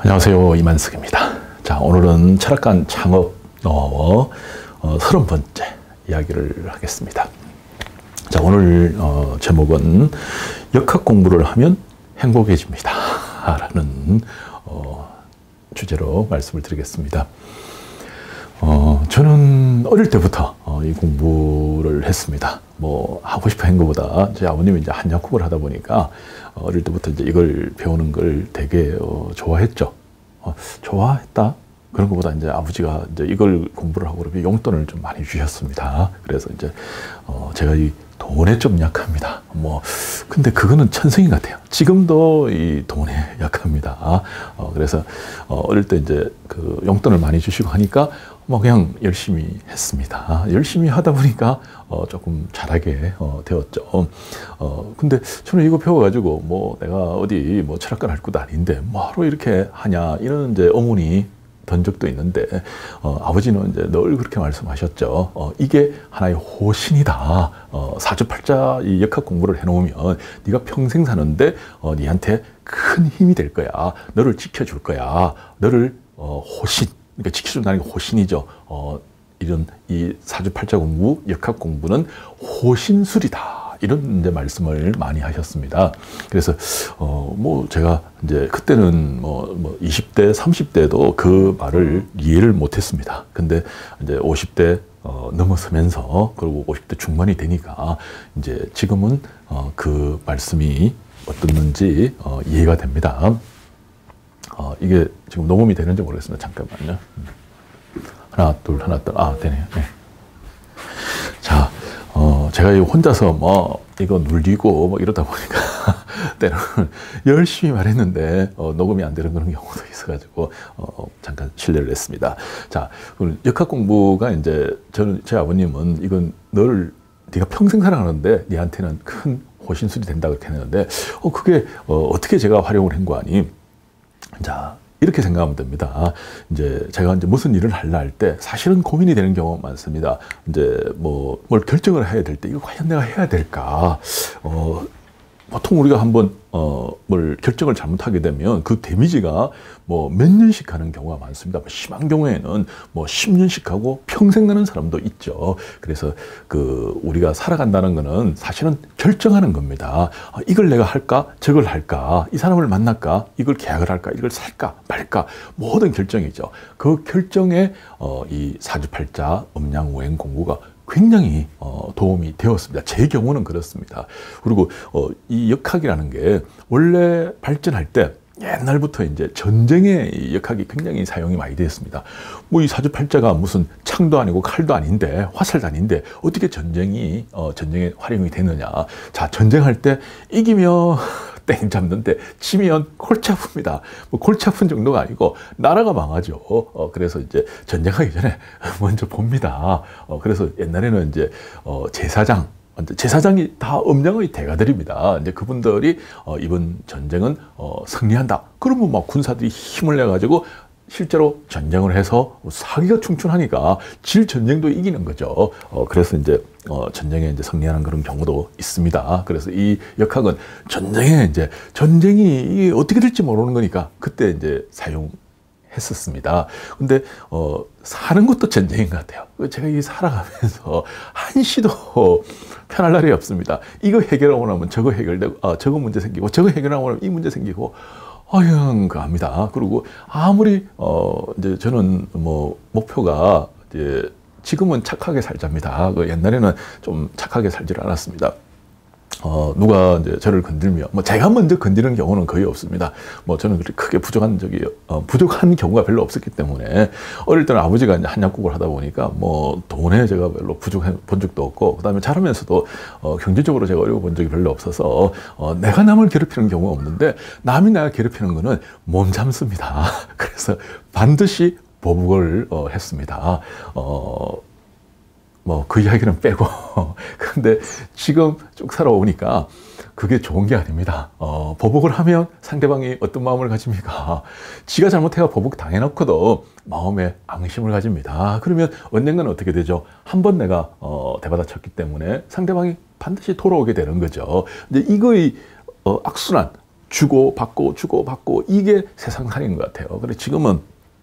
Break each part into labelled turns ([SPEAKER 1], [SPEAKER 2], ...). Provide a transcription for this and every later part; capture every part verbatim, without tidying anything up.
[SPEAKER 1] 안녕하세요, 이만석입니다. 자, 오늘은 철학관 창업 어, 어, 서른 번째 이야기를 하겠습니다. 자, 오늘 어, 제목은 역학 공부를 하면 행복해집니다 라는 어, 주제로 말씀을 드리겠습니다. 어, 저는 어릴 때부터 어, 이 공부를 했습니다. 뭐 하고 싶어 한 것보다 제 아버님이 이제 한약국을 하다 보니까 어, 어릴 때부터 이제 이걸 배우는 걸 되게 어, 좋아했죠. 어, 좋아했다. 그런 것보다 이제 아버지가 이제 이걸 공부를 하고 그러면 용돈을 좀 많이 주셨습니다. 그래서 이제 어, 제가 이 돈에 좀 약합니다. 뭐 근데 그거는 천성인 것 같아요. 지금도 이 돈에 약합니다. 어, 그래서 어, 어릴 때 이제 그 용돈을 많이 주시고 하니까 뭐 그냥 열심히 했습니다. 열심히 하다 보니까 어 조금 잘하게 어 되었죠. 어 근데 저는 이거 배워가지고 뭐 내가 어디 뭐 철학관 할 것도 아닌데 뭐하러 이렇게 하냐 이런 이제 어머니 던 적도 있는데 어 아버지는 이제 늘 그렇게 말씀하셨죠. 어 이게 하나의 호신이다. 어 사주팔자 이 역학 공부를 해놓으면 네가 평생 사는데 어 네한테 큰 힘이 될 거야. 너를 지켜줄 거야. 너를 어 호신. 그러니까 지켜준다는 게 호신이죠. 어, 이런 이 사주팔자 공부, 역학 공부는 호신술이다. 이런 이제 말씀을 많이 하셨습니다. 그래서 어, 뭐 제가 이제 그때는 뭐, 뭐 이십 대, 삼십 대도 그 말을 이해를 못했습니다. 근데 이제 오십 대 어, 넘어서면서 그리고 오십 대 중반이 되니까 이제 지금은 어, 그 말씀이 어떻는지 어, 이해가 됩니다. 어, 이게 지금 녹음이 되는지 모르겠습니다. 잠깐만요. 하나, 둘, 하나, 둘. 아, 되네요. 네. 자, 어, 제가 혼자서 뭐, 이거 눌리고 뭐 이러다 보니까, 때는 열심히 말했는데, 어, 녹음이 안 되는 그런 경우도 있어가지고, 어, 잠깐 실례를 했습니다. 자, 역학 공부가 이제, 저는, 제 아버님은 이건 널, 네가 평생 살아가는데, 네한테는 큰 호신술이 된다 그렇게 했는데, 어, 그게, 어, 어떻게 제가 활용을 한 거 아니? 자, 이렇게 생각하면 됩니다. 이제 제가 이제 무슨 일을 하려 할 때 사실은 고민이 되는 경우가 많습니다. 이제 뭐 뭘 결정을 해야 될 때 이거 과연 내가 해야 될까? 어, 보통 우리가 한번 어, 뭘 결정을 잘못하게 되면 그 데미지가 뭐 몇 년씩 가는 경우가 많습니다. 뭐 심한 경우에는 뭐 십 년씩 가고 평생 가는 사람도 있죠. 그래서 그 우리가 살아간다는 거는 사실은 결정하는 겁니다. 아, 이걸 내가 할까? 저걸 할까? 이 사람을 만날까? 이걸 계약을 할까? 이걸 살까? 말까? 모든 결정이죠. 그 결정에 어, 이 사주팔자 음양오행 공부가 굉장히 어, 도움이 되었습니다. 제 경우는 그렇습니다. 그리고 어, 이 역학이라는 게 원래 발전할 때 옛날부터 이제 전쟁의 역학이 굉장히 사용이 많이 되었습니다. 뭐 이 사주팔자가 무슨 창도 아니고 칼도 아닌데 화살도 아닌데 어떻게 전쟁이 어, 전쟁에 활용이 되느냐? 자, 전쟁할 때 이기면 땡 잡는데 치면 골치 아픕니다. 뭐 골치 아픈 정도가 아니고 나라가 망하죠. 어, 그래서 이제 전쟁하기 전에 먼저 봅니다. 어, 그래서 옛날에는 이제 어, 제사장, 제사장이 다 음양의 대가들입니다. 이제 그분들이 어, 이번 전쟁은 어, 승리한다. 그러면 막 군사들이 힘을 내 가지고 실제로 전쟁을 해서 사기가 충천하니까 질 전쟁도 이기는 거죠. 어, 그래서 이제 어, 전쟁에 이제 승리하는 그런 경우도 있습니다. 그래서 이 역학은 전쟁에 이제 전쟁이 어떻게 될지 모르는 거니까 그때 이제 사용했었습니다. 근데 어, 사는 것도 전쟁인 것 같아요. 제가 이 살아가면서 한시도 편할 날이 없습니다. 이거 해결하고 나면 저거 해결되고, 아, 저거 문제 생기고, 저거 해결하고 나면 이 문제 생기고. 어영 그합니다. 그리고 아무리 어 이제 저는 뭐 목표가 이제 지금은 착하게 살자입니다. 그 옛날에는 좀 착하게 살지를 않았습니다. 어 누가 이제 저를 건들면 뭐 제가 먼저 건드리는 경우는 거의 없습니다. 뭐 저는 그렇게 크게 부족한 적이 어, 부족한 경우가 별로 없었기 때문에 어릴 때는 아버지가 이제 한약국을 하다 보니까 뭐 돈에 제가 별로 부족해 본 적도 없고 그다음에 자라면서도 어, 경제적으로 제가 어려워 본 적이 별로 없어서 어, 내가 남을 괴롭히는 경우가 없는데 남이 나를 괴롭히는 거는 몸 잠습니다. 그래서 반드시 보복을 어, 했습니다. 어, 뭐 그 이야기는 빼고 근데 지금 쭉 살아오니까 그게 좋은 게 아닙니다. 어, 보복을 하면 상대방이 어떤 마음을 가집니까? 지가 잘못해가 보복 당해놓고도 마음에 앙심을 가집니다. 그러면 언젠가는 어떻게 되죠? 한 번 내가 어, 대받아쳤기 때문에 상대방이 반드시 돌아오게 되는 거죠. 이제 이거의 어, 악순환, 주고 받고 주고 받고 이게 세상살이인 것 같아요. 그래 지금은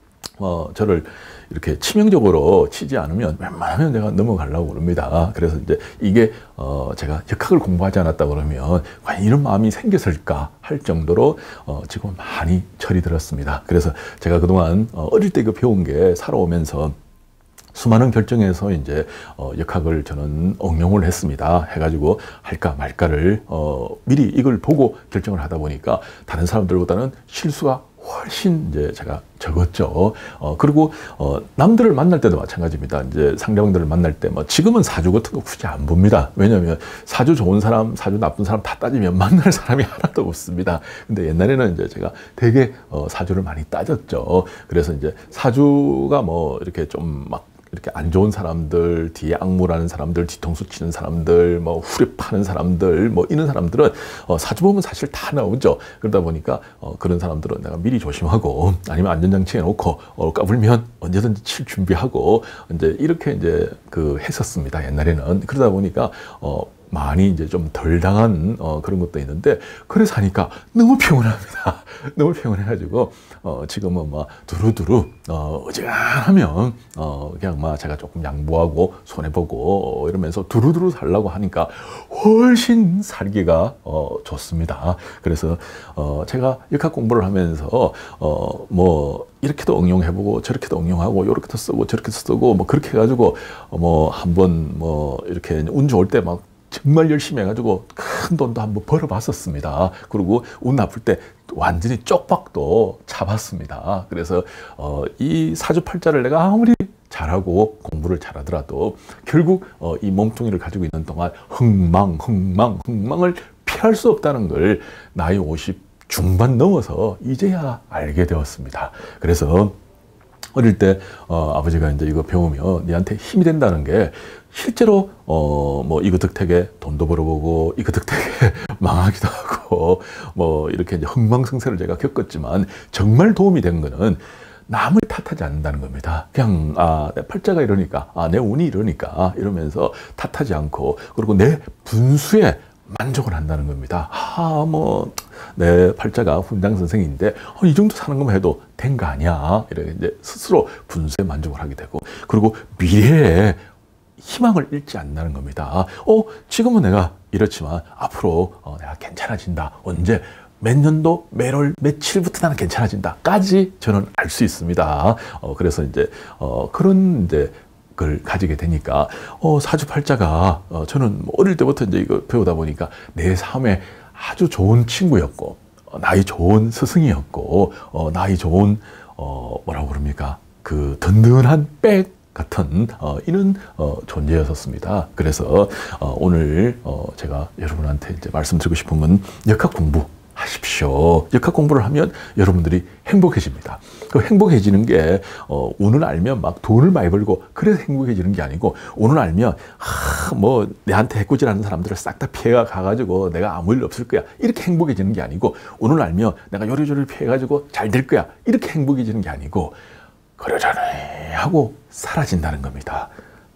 [SPEAKER 1] 어, 저를 이렇게 치명적으로 치지 않으면 웬만하면 내가 넘어가려고 그럽니다. 그래서 이제 이게 어, 제가 역학을 공부하지 않았다 그러면 과연 이런 마음이 생겼을까 할 정도로 어, 지금 많이 철이 들었습니다. 그래서 제가 그동안 어, 어릴 때 그 배운 게 살아오면서 수많은 결정에서 이제 어, 역학을 저는 응용을 했습니다. 해가지고 할까 말까를 어, 미리 이걸 보고 결정을 하다 보니까 다른 사람들보다는 실수가 훨씬 이제 제가 적었죠. 어, 그리고, 어, 남들을 만날 때도 마찬가지입니다. 이제 상대방들을 만날 때, 뭐, 지금은 사주 같은 거 굳이 안 봅니다. 왜냐면 사주 좋은 사람, 사주 나쁜 사람 다 따지면 만날 사람이 하나도 없습니다. 근데 옛날에는 이제 제가 되게, 어, 사주를 많이 따졌죠. 그래서 이제 사주가 뭐, 이렇게 좀 막, 이렇게 안 좋은 사람들, 뒤에 악무라는 사람들, 뒤통수 치는 사람들, 뭐 후려 파는 사람들, 뭐 이런 사람들은 어, 사주 보면 사실 다 나오죠. 그러다 보니까 어, 그런 사람들은 내가 미리 조심하고 아니면 안전장치 해놓고 어, 까불면 언제든지 칠 준비하고 이제 이렇게 이제 그 했었습니다. 옛날에는. 그러다 보니까 어, 많이 이제 좀 덜 당한 어, 그런 것도 있는데 그래서 하니까 너무 피곤합니다. 너무 피곤해가지고 어, 지금은 막 두루두루 어, 어지간하면 어, 그냥 막 제가 조금 양보하고 손해보고 어, 이러면서 두루두루 살라고 하니까 훨씬 살기가 어, 좋습니다. 그래서 어, 제가 역학 공부를 하면서 어, 뭐 이렇게도 응용해보고 저렇게도 응용하고 요렇게도 쓰고 저렇게도 쓰고 뭐 그렇게 해가지고 어, 뭐 한번 뭐 이렇게 운 좋을 때 막 정말 열심히 해가지고 큰 돈도 한번 벌어봤었습니다. 그리고 운 나쁠 때 완전히 쪽박도 잡았습니다. 그래서 어, 이 사주팔자를 내가 아무리 잘하고 공부를 잘하더라도 결국 어, 이 몸뚱이를 가지고 있는 동안 흥망, 흥망, 흥망을 피할 수 없다는 걸 나이 오십 중반 넘어서 이제야 알게 되었습니다. 그래서 어릴 때 어, 아버지가 이제 이거 배우면 니한테 힘이 된다는 게 실제로 어 뭐 이거 덕택에 돈도 벌어보고 이거 덕택에 망하기도 하고 뭐 이렇게 이제 흥망성쇠를 제가 겪었지만 정말 도움이 된 거는 남을 탓하지 않는다는 겁니다. 그냥 아, 내 팔자가 이러니까 아, 내 운이 이러니까 이러면서 탓하지 않고 그리고 내 분수에 만족을 한다는 겁니다. 아, 뭐, 내 팔자가 훈장 선생인데, 어, 이 정도 사는 것만 해도 된 거 아니야. 이렇게 이제 스스로 분수에 만족을 하게 되고, 그리고 미래에 희망을 잃지 않는다는 겁니다. 어, 지금은 내가 이렇지만, 앞으로 어, 내가 괜찮아진다. 언제? 몇 년도, 매월, 며칠부터 나는 괜찮아진다.까지 저는 알 수 있습니다. 어, 그래서 이제, 어, 그런 이제, 걸 가지게 되니까 어, 사주팔자가 어, 저는 어릴 때부터 이제 이거 배우다 보니까 내 삶에 아주 좋은 친구였고 어, 나이 좋은 스승이었고 어, 나이 좋은 어, 뭐라고 그럽니까 그 든든한 백 같은 어, 이런 어, 존재였었습니다. 그래서 어, 오늘 어, 제가 여러분한테 이제 말씀드리고 싶은 건 역학 공부 하십시오. 역학 공부를 하면 여러분들이 행복해집니다. 그 행복해지는 게 어, 운을 알면 막 돈을 많이 벌고 그래서 행복해지는 게 아니고 운을 알면 아, 뭐 내한테 해코지라는 사람들을 싹 다 피해가 가가지고 내가 아무 일 없을 거야 이렇게 행복해지는 게 아니고 운을 알면 내가 요리조리 피해가지고 잘 될 거야 이렇게 행복해지는 게 아니고 그러려니 하고 사라진다는 겁니다.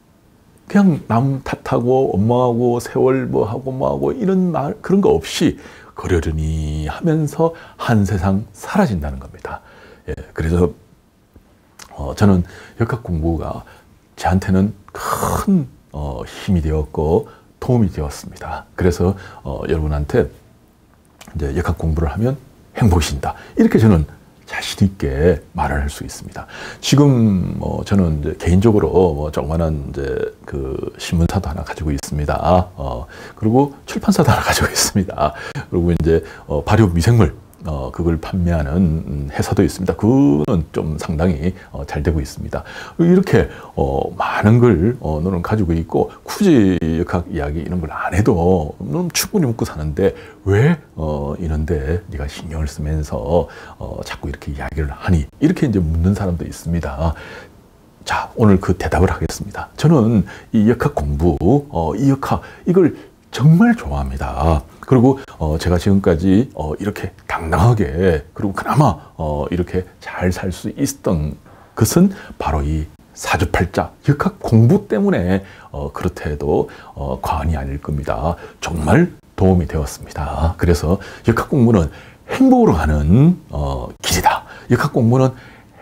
[SPEAKER 1] 그냥 남 탓하고 엄마하고 세월 뭐하고 뭐하고 이런 말 그런 거 없이 그러려니 하면서 한 세상 사라진다는 겁니다. 예, 그래서 어, 저는 역학 공부가 저한테는 큰 어, 힘이 되었고 도움이 되었습니다. 그래서 어, 여러분한테 이제 역학 공부를 하면 행복해진다. 이렇게 저는 자신 있게 말을 할 수 있습니다. 지금 뭐 저는 이제 개인적으로 뭐 조그만한 이제 그 신문사도 하나 가지고 있습니다. 어 그리고 출판사도 하나 가지고 있습니다. 그리고 이제 어 발효 미생물 어 그걸 판매하는 회사도 있습니다. 그거는 좀 상당히 어, 잘 되고 있습니다. 이렇게 어 많은 걸 어, 너는 가지고 있고 굳이 역학 이야기 이런 걸 안 해도 너는 충분히 먹고 사는데 왜 어, 이런데 네가 신경을 쓰면서 어, 자꾸 이렇게 이야기를 하니 이렇게 이제 묻는 사람도 있습니다. 자, 오늘 그 대답을 하겠습니다. 저는 이 역학 공부, 어, 이 역학 이걸 정말 좋아합니다. 그리고 어 제가 지금까지 어 이렇게 당당하게 그리고 그나마 어 이렇게 잘 살 수 있었던 것은 바로 이 사주팔자 역학 공부 때문에 어 그렇다 해도 어 과언이 아닐 겁니다. 정말 도움이 되었습니다. 그래서 역학 공부는 행복으로 가는 어, 길이다. 역학 공부는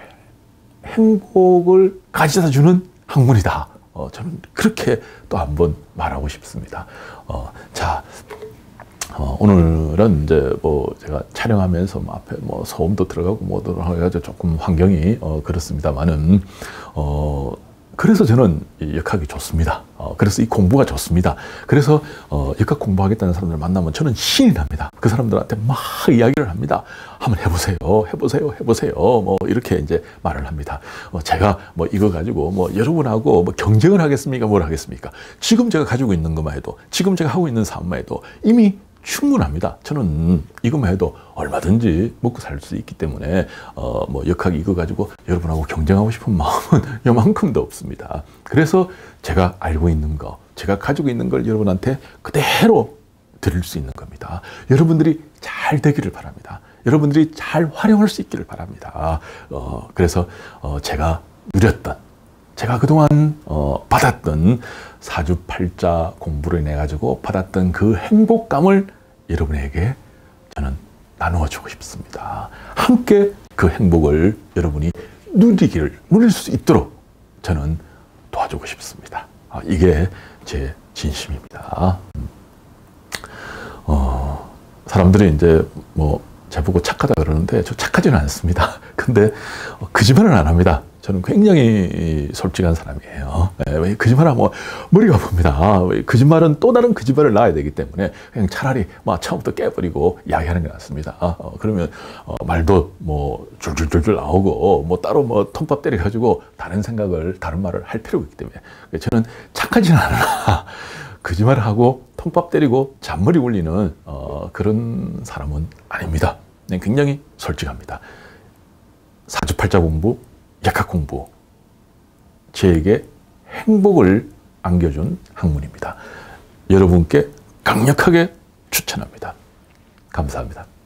[SPEAKER 1] 행복을 가져다 주는 학문이다. 어, 저는 그렇게 또 한번 말하고 싶습니다. 어, 자, 어, 오늘은 이제 뭐 제가 촬영하면서 뭐 앞에 뭐 소음도 들어가고 뭐도 해가지고 조금 환경이 어, 그렇습니다만은 어, 그래서 저는 이 역학이 좋습니다. 어, 그래서 이 공부가 좋습니다. 그래서 어, 역학 공부하겠다는 사람들 만나면 저는 신이 납니다. 그 사람들한테 막 이야기를 합니다. 한번 해보세요, 해보세요, 해보세요. 뭐 이렇게 이제 말을 합니다. 어, 제가 뭐 이거 가지고 뭐 여러분하고 뭐 경쟁을 하겠습니까? 뭘 하겠습니까? 지금 제가 가지고 있는 것만 해도, 지금 제가 하고 있는 사업만 해도 이미 충분합니다. 저는 이것만 해도 얼마든지 먹고 살 수 있기 때문에 어, 뭐 역학 이거 가지고 여러분하고 경쟁하고 싶은 마음은 요만큼도 없습니다. 그래서 제가 알고 있는 거, 제가 가지고 있는 걸 여러분한테 그대로 드릴 수 있는 겁니다. 여러분들이 잘 되기를 바랍니다. 여러분들이 잘 활용할 수 있기를 바랍니다. 어, 그래서 어, 제가 누렸던, 제가 그동안 어, 받았던 사주팔자 공부를 인해 가지고 받았던 그 행복감을 여러분에게 저는 나누어 주고 싶습니다. 함께 그 행복을 여러분이 누리기를, 누릴 수 있도록 저는 도와주고 싶습니다. 아, 이게 제 진심입니다. 어, 사람들이 이제 뭐 제보고 착하다 그러는데 저 착하지는 않습니다. 근데 거짓말은 안 합니다. 저는 굉장히 솔직한 사람이에요. 왜 거짓말하면 머리가 아픕니다. 거짓말은 또 다른 거짓말을 낳아야 되기 때문에 그냥 차라리 뭐 처음부터 깨버리고 이야기하는 게 낫습니다. 어, 그러면 어, 말도 뭐 줄줄줄줄 나오고 뭐 따로 뭐 통밥 때려가지고 다른 생각을, 다른 말을 할 필요가 있기 때문에 저는 착하지는 않으나 거짓말을 하고 통밥 때리고 잔머리 굴리는 어, 그런 사람은 아닙니다. 굉장히 솔직합니다. 사주팔자 공부, 역학 공부, 저에게 행복을 안겨준 학문입니다. 여러분께 강력하게 추천합니다. 감사합니다.